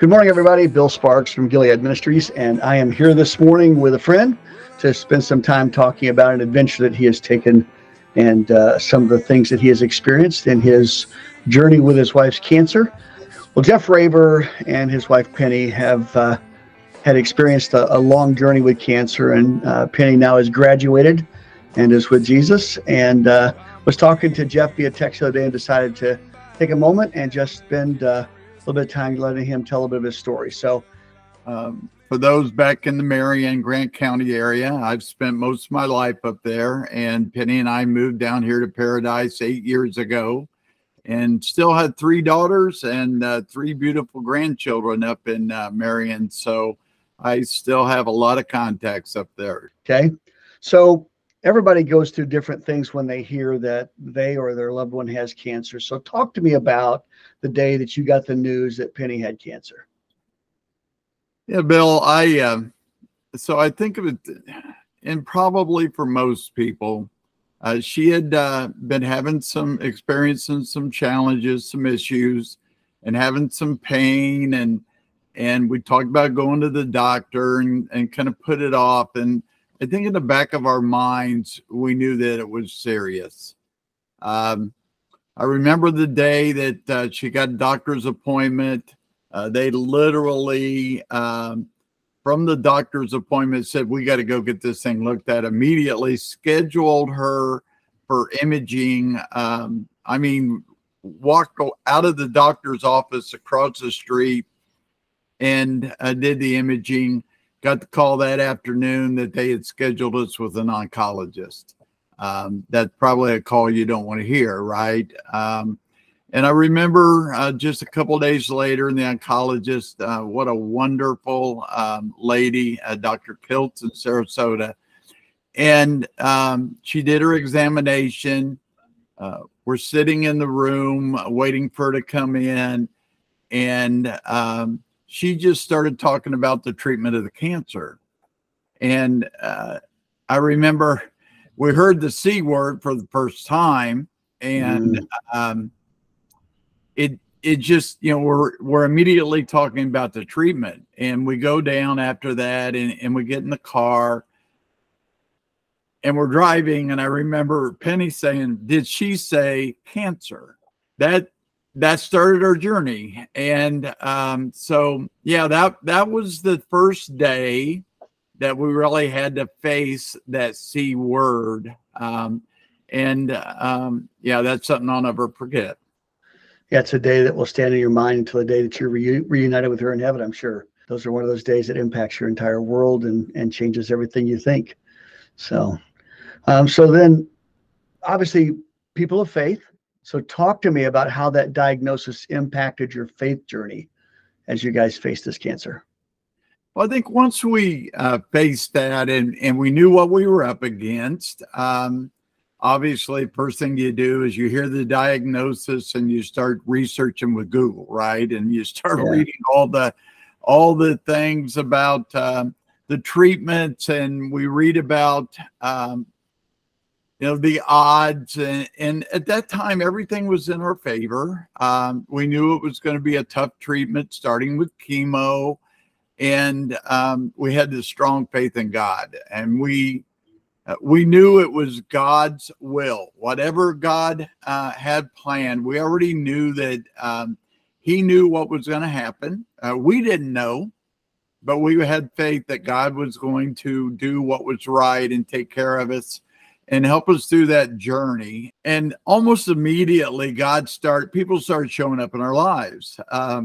Good morning, everybody. Bill Sparks from Gilead Ministries, and I am here this morning with a friend to spend some time talking about an adventure that he has taken and some of the things that he has experienced in his journey with his wife's cancer. Well, Jeff Raber and his wife Penny have had experienced a long journey with cancer, and Penny now has graduated and is with Jesus, and was talking to Jeff via text the other day and decided to take a moment and just spend a little bit of time letting him tell a bit of his story. So for those back in the Marion, Grant County area, I've spent most of my life up there, and Penny and I moved down here to Paradise 8 years ago and still had 3 daughters and 3 beautiful grandchildren up in Marion. So I still have a lot of contacts up there. Okay. So everybody goes through different things when they hear that they or their loved one has cancer. So talk to me about the day that you got the news that Penny had cancer. Yeah, Bill, so I think of it, and probably for most people, she had been having experiencing some challenges, some issues, and having some pain. And we talked about going to the doctor and kind of put it off. And I think in the back of our minds, we knew that it was serious. I remember the day that she got a doctor's appointment. They literally, from the doctor's appointment, said, we got to go get this thing looked at. Immediately scheduled her for imaging. I mean, walked out of the doctor's office across the street and did the imaging. Got the call that afternoon that they had scheduled us with an oncologist. That's probably a call you don't want to hear, right? And I remember just a couple of days later, the oncologist, what a wonderful lady, Dr. Kiltz in Sarasota. And she did her examination. We're sitting in the room waiting for her to come in. And she just started talking about the treatment of the cancer. And I remember we heard the C word for the first time. And it just, you know, we're immediately talking about the treatment, and we go down after that and we get in the car and we're driving. And I remember Penny saying, did she say cancer? That started our journey. And so, yeah, that was the first day that we really had to face that C word. Yeah, that's something I'll never forget. Yeah, it's a day that will stand in your mind until the day that you're reunited with her in heaven, I'm sure. Those are one of those days that impacts your entire world and changes everything you think. So, so then obviously people of faith. So talk to me about how that diagnosis impacted your faith journey as you guys faced this cancer. Well, I think once we faced that and we knew what we were up against, obviously, first thing you do is you hear the diagnosis and you start researching with Google, right? And you start reading all the things about the treatments, and we read about the odds. And at that time, everything was in our favor. We knew it was going to be a tough treatment, starting with chemo, and we had this strong faith in God, and we knew it was God's will. Whatever God had planned, we already knew that he knew what was going to happen. We didn't know, but we had faith that God was going to do what was right and take care of us and help us through that journey. And almost immediately, people started showing up in our lives.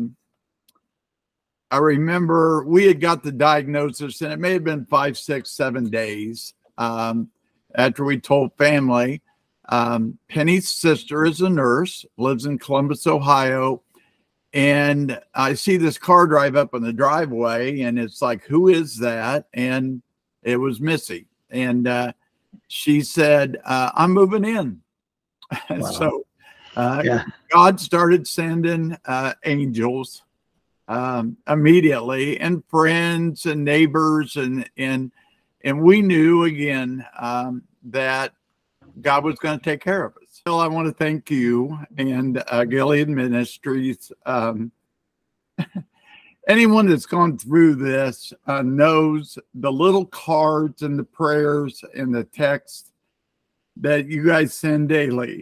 I remember we had got the diagnosis, and it may have been 5, 6, 7 days after we told family. Penny's sister is a nurse, lives in Columbus, Ohio. And I see this car drive up in the driveway, and it's like, who is that? And it was Missy. And she said, I'm moving in. Wow. So God started sending angels immediately, and friends and neighbors, and we knew again that God was going to take care of us. So I want to thank you and Gilead Ministries anyone that's gone through this knows the little cards and the prayers and the text that you guys send daily.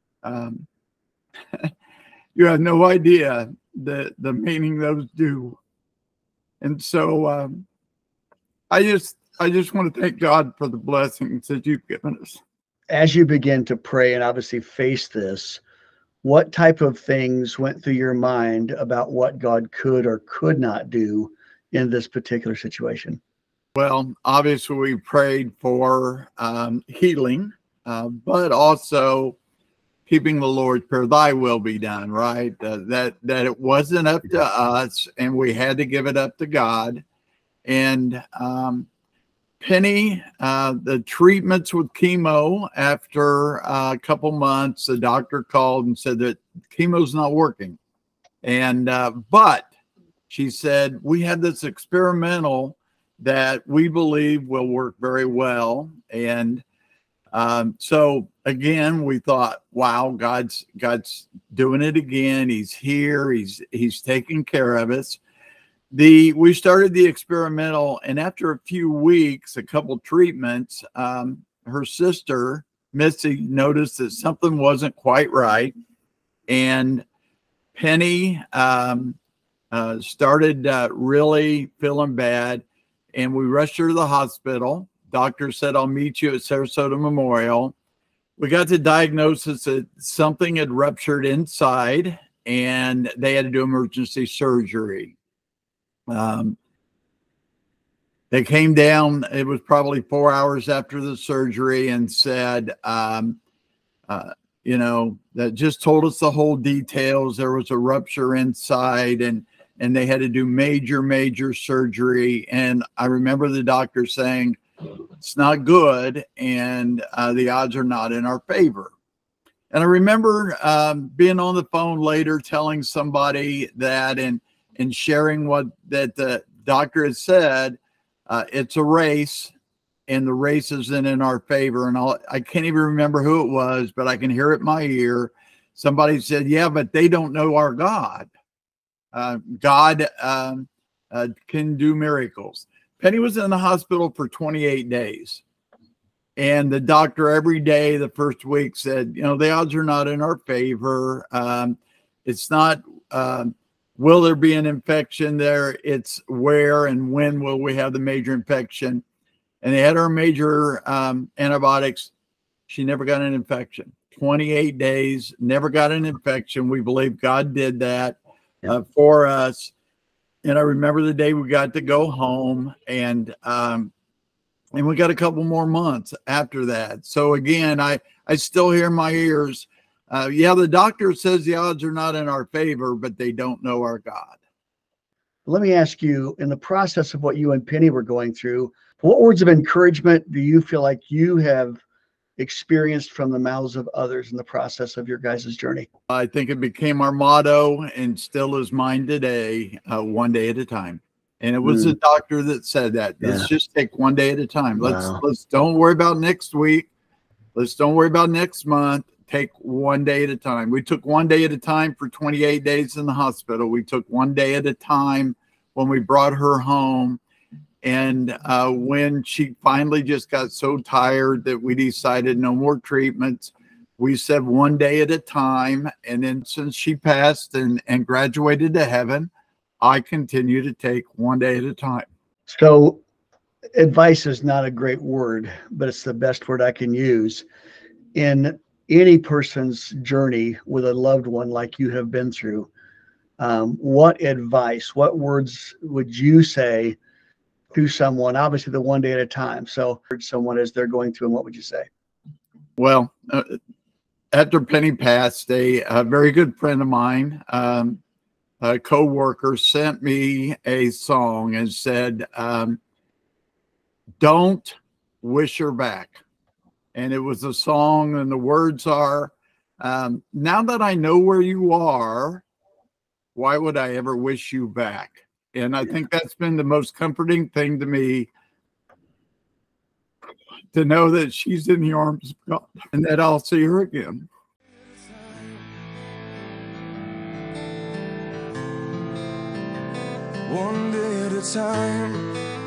You have no idea the meaning those do. And so I just want to thank God for the blessings that you've given us. As you begin to pray and obviously face this, what type of things went through your mind about what God could or could not do in this particular situation? Well, obviously we prayed for healing, but also keeping the Lord's prayer, thy will be done, right? That it wasn't up to us and we had to give it up to God. And Penny, the treatments with chemo, after a couple months, the doctor called and said that chemo's not working. And but she said, we had this experimental that we believe will work very well. And so again, we thought, wow, God's doing it again. He's here. He's taking care of us. We started the experimental, and after a few weeks, a couple treatments, her sister Missy noticed that something wasn't quite right, and Penny started really feeling bad, and we rushed her to the hospital. Doctor said, I'll meet you at Sarasota Memorial. We got the diagnosis that something had ruptured inside, and they had to do emergency surgery. They came down, it was probably 4 hours after the surgery, and said, that just told us the whole details. There was a rupture inside, and they had to do major surgery. And I remember the doctor saying, it's not good, and the odds are not in our favor. And I remember being on the phone later telling somebody that and sharing that the doctor had said, it's a race, and the race isn't in our favor. And I can't even remember who it was, but I can hear it in my ear. Somebody said, yeah, but they don't know our God. God can do miracles. Penny was in the hospital for 28 days. And the doctor every day, the first week, said, the odds are not in our favor. It's not, will there be an infection there? It's where and when will we have the major infection? And they had her major antibiotics. She never got an infection. 28 days, never got an infection. We believe God did that for us. And I remember the day we got to go home, and we got a couple more months after that. So again, I still hear in my ears, yeah, the doctor says the odds are not in our favor, but they don't know our God. Let me ask you, in the process of what you and Penny were going through, what words of encouragement do you feel like you have experienced from the mouths of others in the process of your guys' journey? I think it became our motto, and still is mine today, one day at a time. And it was the doctor that said that. Let's just take one day at a time. Let's don't worry about next week. Let's don't worry about next month. Take one day at a time. We took one day at a time for 28 days in the hospital. We took one day at a time when we brought her home. And when she finally just got so tired that we decided no more treatments, we said one day at a time. And then since she passed and graduated to heaven, I continue to take one day at a time. So advice is not a great word, but it's the best word I can use. In any person's journey with a loved one like you have been through, what advice, what words would you say to someone, obviously the one day at a time? So someone as they're going through, and what would you say? Well, after Penny passed, a very good friend of mine, a co-worker, sent me a song and said, don't wish her back. And it was a song, and the words are, now that I know where you are, why would I ever wish you back? And I think that's been the most comforting thing to me, to know that she's in the arms of God and that I'll see her again. one day at a time.